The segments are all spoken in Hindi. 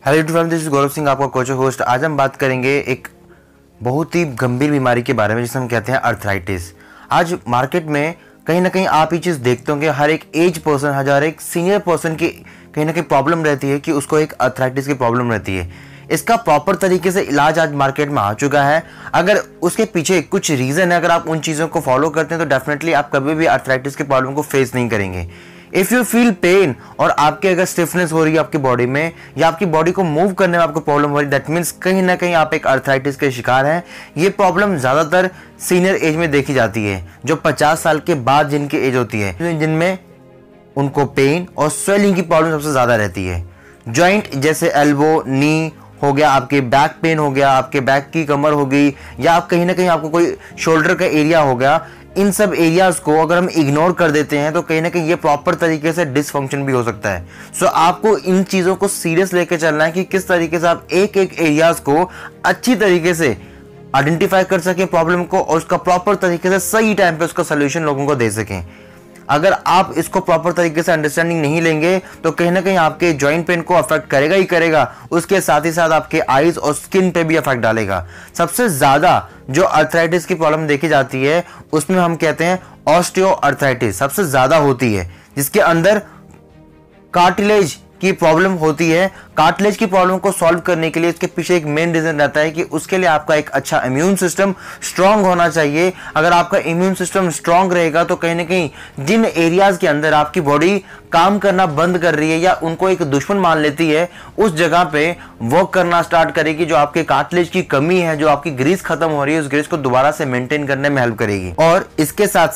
Hello everyone, this is Gaurav Singh, आपका कोच होस्ट। आज हम बात करेंगे एक बहुत ही गंभीर बीमारी के बारे में जिसे हम कहते हैं अर्थराइटिस। आज मार्केट में कहीं ना कहीं आप ये चीज़ देखते होंगे, हर एक एज पर्सन, हर एक सीनियर पर्सन की कहीं ना कहीं प्रॉब्लम रहती है कि उसको एक अर्थराइटिस की प्रॉब्लम रहती है। इसका प्रॉपर तरीके से इलाज आज मार्केट में आ चुका है। अगर उसके पीछे कुछ रीज़न है, अगर आप उन चीज़ों को फॉलो करते हैं तो डेफिनेटली आप कभी भी अर्थराइटिस की प्रॉब्लम को फेस नहीं करेंगे। इफ़ यू फील पेन और आपके अगर स्टिफनेस हो रही है आपकी बॉडी में, या आपकी बॉडी को मूव करने में आपको प्रॉब्लम हो रही है, दैट मीन्स कहीं ना कहीं आप एक अर्थराइटिस के शिकार हैं। ये प्रॉब्लम ज़्यादातर सीनियर एज में देखी जाती है, जो 50 साल के बाद जिनकी एज होती है, जिनमें उनको पेन और स्वेलिंग की प्रॉब्लम सबसे ज़्यादा रहती है। जॉइंट जैसे एल्बो, नी हो गया, आपके बैक पेन हो गया, आपके बैक की कमर हो गई, या आप कहीं ना कहीं आपको कोई शोल्डर का एरिया हो गया, इन सब एरियाज को अगर हम इग्नोर कर देते हैं तो कहीं ना कहीं ये प्रॉपर तरीके से डिसफंक्शन भी हो सकता है। सो आपको इन चीज़ों को सीरियस लेके चलना है कि किस तरीके से आप एक एक एरियाज को अच्छी तरीके से आइडेंटिफाई कर सकें प्रॉब्लम को, और उसका प्रॉपर तरीके से सही टाइम पे उसका सोल्यूशन लोगों को दे सकें। अगर आप इसको प्रॉपर तरीके से अंडरस्टैंडिंग नहीं लेंगे तो कहीं ना कहीं आपके जॉइंट पेन को अफेक्ट करेगा ही करेगा, उसके साथ ही साथ आपके आईज और स्किन पे भी अफेक्ट डालेगा। सबसे ज़्यादा जो अर्थराइटिस की प्रॉब्लम देखी जाती है उसमें हम कहते हैं ऑस्टियो अर्थराइटिस सबसे ज़्यादा होती है, जिसके अंदर कार्टिलेज की प्रॉब्लम होती है। कार्टिलेज की प्रॉब्लम को सॉल्व करने के लिए इसके पीछे एक मेन रीजन रहता है कि उसके लिए आपका एक अच्छा इम्यून सिस्टम स्ट्रांग होना चाहिए। अगर आपका इम्यून सिस्टम स्ट्रांग रहेगा तो कहीं ना कहीं जिन एरियाज के अंदर आपकी बॉडी काम करना बंद कर रही है या उनको एक दुश्मन मान लेती है, उस जगह पे वर्क करना स्टार्ट करेगी। जो आपके कार्टिलेज की कमी है, जो आपकी ग्रीस खत्म हो रही है, उस ग्रीस को दोबारा से मेंटेन करने में हेल्प करेगी। और इसके साथ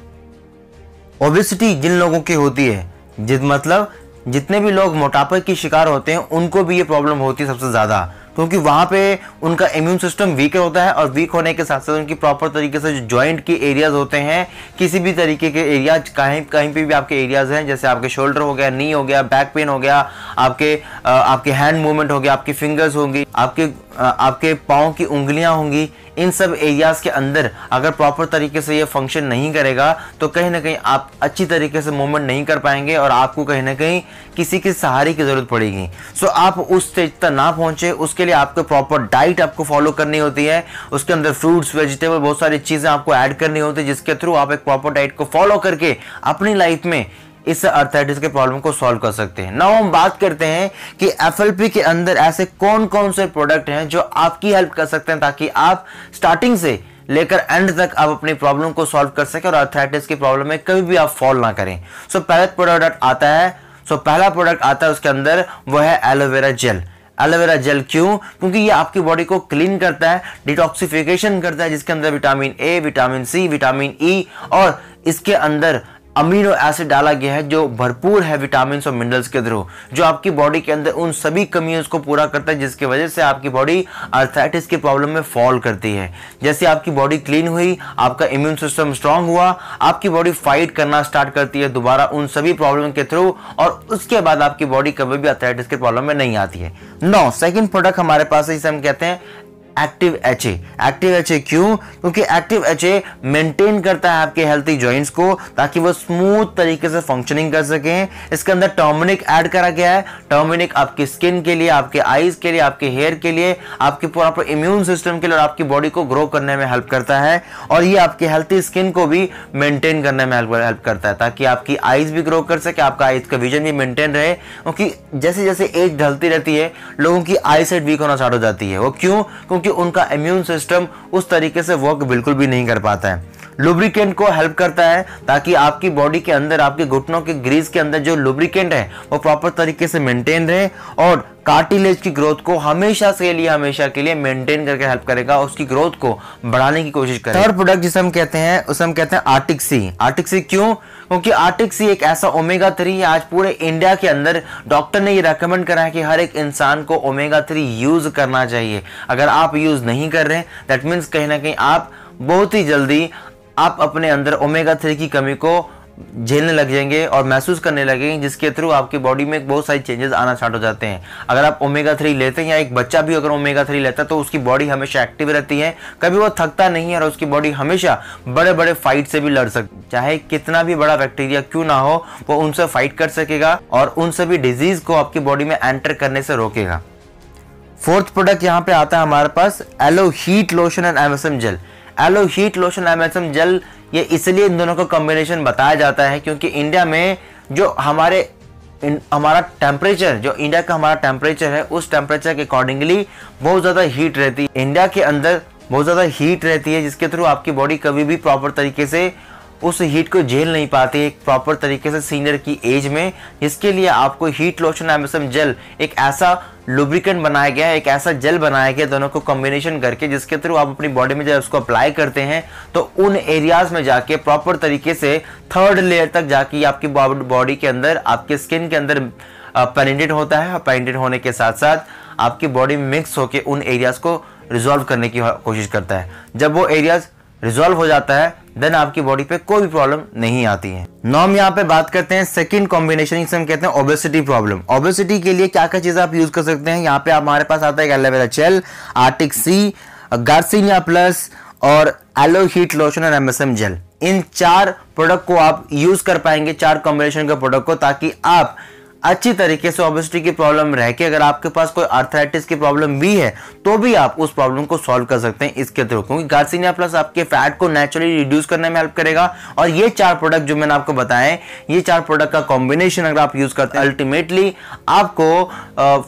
साथ ओबेसिटी जिन लोगों की होती है, मतलब जितने भी लोग मोटापे की शिकार होते हैं, उनको भी ये प्रॉब्लम होती है सबसे ज़्यादा, क्योंकि वहाँ पे उनका इम्यून सिस्टम वीक होता है, और वीक होने के साथ साथ उनकी प्रॉपर तरीके से जो जॉइंट के एरियाज होते हैं, किसी भी तरीके के एरियाज कहीं पे भी आपके एरियाज हैं, जैसे आपके शोल्डर हो गया, नी हो गया, बैक पेन हो गया, आपके हैंड मूवमेंट हो गया, आपकी फिंगर्स होंगी, आपके पाँव की उंगलियां होंगी, इन सब एरियाज के अंदर अगर प्रॉपर तरीके से ये फंक्शन नहीं करेगा तो कहीं ना कहीं आप अच्छी तरीके से मूवमेंट नहीं कर पाएंगे और आपको कहीं ना कहीं किसी के सहारे की जरूरत पड़ेगी। सो आप उस स्टेज तक ना पहुंचे, उसके लिए आपको प्रॉपर डाइट आपको फॉलो करनी होती है। उसके अंदर फ्रूट्स, वेजिटेबल, बहुत सारी चीजें आपको ऐड करनी होती है, जिसके थ्रू आप एक प्रॉपर डाइट को फॉलो करके अपनी लाइफ में इस अर्थराइटिस के प्रॉब्लम को सॉल्व कर सकते हैं। नाउ हम बात करते हैं कि एफएलपी के अंदर ऐसे कौन कौन से प्रोडक्ट हैं जो आपकी हेल्प कर सकते हैं, ताकि आप स्टार्टिंग से लेकर एंड तक आप अपनी प्रॉब्लम को सॉल्व कर सकें और अर्थराइटिस की प्रॉब्लम में कभी भी आप फॉल ना करें। पहला प्रोडक्ट आता है उसके अंदर, वो है एलोवेरा जेल। एलोवेरा जेल क्यों? क्योंकि ये आपकी बॉडी को क्लीन करता है, डिटॉक्सिफिकेशन करता है, जिसके अंदर vitamin A, vitamin C, vitamin E और इसके अंदर अमीनो एसिड डाला गया है, जो भरपूर है विटामिन और मिनरल्स के थ्रू, जो आपकी बॉडी के अंदर उन सभी कमियों को पूरा करता है, जिसकी वजह से आपकी बॉडी अर्थराइटिस की प्रॉब्लम में फॉल करती है। जैसे आपकी बॉडी क्लीन हुई, आपका इम्यून सिस्टम स्ट्रांग हुआ, आपकी बॉडी फाइट करना स्टार्ट करती है दोबारा उन सभी प्रॉब्लम के थ्रू, और उसके बाद आपकी बॉडी कभी भी अर्थराइटिस की प्रॉब्लम में नहीं आती है। नो, सेकेंड प्रोडक्ट हमारे पास है, जिसे हम कहते हैं एक्टिव एचए। एक्टिव एचए क्यों? क्योंकि एक्टिव एचए मेंटेन करता है आपके हेल्थी जॉइंट्स को, ताकि वो स्मूथ तरीके से फंक्शनिंग कर सकें। इसके अंदर टर्मरिक ऐड करा गया है। टर्मरिक आपकी स्किन के लिए, आपके आईज के लिए, आपके हेयर के लिए, आपके प्रॉपर इम्यून सिस्टम के लिए और आपकी बॉडी को ग्रो करने में हेल्प करता है, और ये आपके हेल्थी स्किन को भी मेंटेन करने में हेल्प करता है, ताकि आपकी आईज भी ग्रो कर सके, आपका आईज का विजन भी मेंटेन रहे। क्योंकि जैसे जैसे एज ढलती रहती है, लोगों की आई साइट वीक होना स्टार्ट हो जाती है। वो क्यों? क्योंकि उनका इम्यून सिस्टम उस तरीके से वर्क बिल्कुल भी नहीं कर पाता है। लुब्रिकेंट को हेल्प करता है, ताकि आपकी बॉडी के अंदर, आपके घुटनों के ग्रीस के अंदर जो लुब्रिकेंट है वो प्रॉपर तरीके से मेंटेन रहे, और कार्टिलेज की ग्रोथ को हमेशा के लिए मेंटेन करके हेल्प करेगा, उसकी ग्रोथ को बढ़ाने की कोशिश करेगा। थर्ड प्रोडक्ट जिसे हम कहते हैं, उसे हम कहते हैं आर्टिक सी। आर्टिक सी क्यों? क्योंकि आर्टिक सी एक ऐसा ओमेगा 3 है। आज पूरे इंडिया के अंदर डॉक्टर ने ये रेकमेंड करा है कि हर एक इंसान को ओमेगा 3 यूज करना चाहिए। अगर आप यूज नहीं कर रहे, दैट मीन्स कहीं ना कहीं आप बहुत ही जल्दी आप अपने अंदर ओमेगा 3 की कमी को झेलने लग जाएंगे और महसूस करने लगेंगे, जिसके थ्रू आपकी बॉडी में बहुत सारी चेंजेस आना स्टार्ट हो जाते हैं। अगर आप ओमेगा 3 लेते हैं, या एक बच्चा भी अगर ओमेगा 3 लेता है, तो उसकी बॉडी हमेशा एक्टिव रहती है, कभी वो थकता नहीं है, और उसकी बॉडी हमेशा बड़े बड़े फाइट से भी लड़ सकती, चाहे कितना भी बड़ा बैक्टीरिया क्यों ना हो, वो उनसे फाइट कर सकेगा और उन सभी डिजीज को आपकी बॉडी में एंटर करने से रोकेगा। फोर्थ प्रोडक्ट यहाँ पे आता है हमारे पास aloe heat lotion and MSM gel. Aloe heat lotion MSM gel, ये इसलिए इन दोनों का कॉम्बिनेशन बताया जाता है क्योंकि इंडिया में जो हमारा टेम्परेचर, जो इंडिया का हमारा टेम्परेचर है, उस टेम्परेचर के अकॉर्डिंगली बहुत ज़्यादा हीट रहती है। इंडिया के अंदर बहुत ज़्यादा हीट रहती है जिसके थ्रू आपकी बॉडी कभी भी प्रॉपर तरीके से उस हीट को झेल नहीं पाती एक प्रॉपर तरीके से सीनियर की एज में। इसके लिए आपको हीट लोशन एमएसएम जेल एक ऐसा लुब्रिकेंट बनाया गया है, एक ऐसा जेल बनाया गया दोनों को कॉम्बिनेशन करके, जिसके थ्रू आप अपनी बॉडी में जब उसको अप्लाई करते हैं तो उन एरियाज में जाके प्रॉपर तरीके से थर्ड लेयर तक जाके आपकी बॉडी के अंदर, आपके स्किन के अंदर पेनिट्रेट होता है। और पेनिट्रेट होने के साथ साथ आपकी बॉडी में मिक्स होकर उन एरियाज को रिजॉल्व करने की कोशिश करता है। जब वो एरियाज रिजॉल्व हो जाता है देन आपकी बॉडी पे कोई भी प्रॉब्लम नहीं आती है। नाउ हम यहाँ पे बात करते हैं सेकंड कॉम्बिनेशन, जिसे हम कहते हैं ओबेसिटी प्रॉब्लम। ओबेसिटी के लिए क्या क्या चीजें आप यूज कर सकते हैं, यहाँ पे हमारे पास आता है aloe vera gel, Arctic sea, garcinia plus और एलो हीट लोशन और एमएसएम जेल। इन 4 प्रोडक्ट को आप यूज कर पाएंगे, 4 कॉम्बिनेशन के प्रोडक्ट को, ताकि आप अच्छी तरीके से ओबेसिटी की प्रॉब्लम रह के, अगर आपके पास कोई आर्थराइटिस की प्रॉब्लम भी है तो भी आप उस प्रॉब्लम को सॉल्व कर सकते हैं इसके थ्रू, क्योंकि गार्सिनिया प्लस आपके फैट को नेचुरली रिड्यूस करने में हेल्प करेगा। और ये 4 प्रोडक्ट जो मैंने आपको बताए, ये 4 प्रोडक्ट का कॉम्बिनेशन अगर आप यूज करते हैं, अल्टीमेटली आपको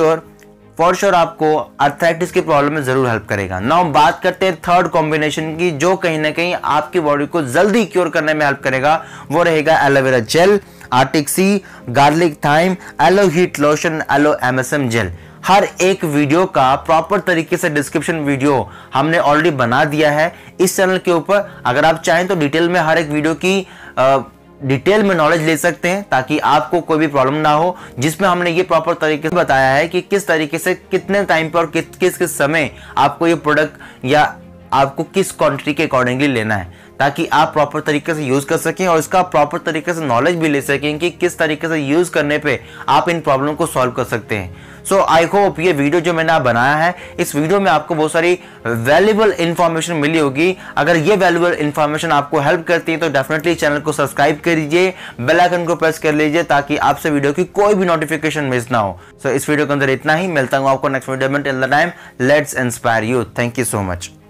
फॉर श्योर आपको आर्थराइटिस की प्रॉब्लम में जरूर हेल्प करेगा। नाउ हम बात करते हैं थर्ड कॉम्बिनेशन की, जो कहीं ना कहीं आपकी बॉडी को जल्दी क्योर करने में हेल्प करेगा। वो रहेगा aloe vera gel, Arctic Sea, garlic thyme, aloe heat lotion, aloe MSM gel. हर एक वीडियो का प्रॉपर तरीके से डिस्क्रिप्शन वीडियो हमने ऑलरेडी बना दिया है इस चैनल के ऊपर। अगर आप चाहें तो डिटेल में हर एक वीडियो की डिटेल में नॉलेज ले सकते हैं, ताकि आपको कोई भी प्रॉब्लम ना हो, जिसमें हमने ये प्रॉपर तरीके से बताया है कि किस तरीके से कितने टाइम पर और किस समय आपको ये प्रोडक्ट या आपको किस क्वांटिटी के अकॉर्डिंगली लेना है, ताकि आप प्रॉपर तरीके से यूज कर सकें और इसका प्रॉपर तरीके से नॉलेज भी ले सकें कि किस तरीके से यूज करने पे आप इन प्रॉब्लम को सॉल्व कर सकते हैं। सो आई होप ये वीडियो जो मैंने आप बनाया है, इस वीडियो में आपको बहुत सारी वैल्यूएबल इंफॉर्मेशन मिली होगी। अगर ये वैल्यूएबल इंफॉर्मेशन आपको हेल्प करती है तो डेफिनेटली चैनल को सब्सक्राइब कर लीजिए, बेल आइकन को प्रेस कर लीजिए, ताकि आपसे वीडियो की कोई भी नोटिफिकेशन मिस ना हो। सो इस वीडियो के अंदर इतना ही, मिलता हूं आपको नेक्स्ट वीडियो में। Till the time, let's inspire you. Thank you so much.